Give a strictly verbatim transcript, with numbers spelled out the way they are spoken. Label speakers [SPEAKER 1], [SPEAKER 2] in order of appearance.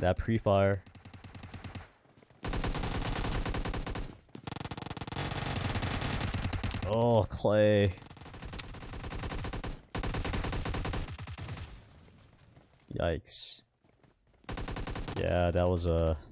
[SPEAKER 1] That pre-fire. Oh, Clay. Yikes. Yeah, that was a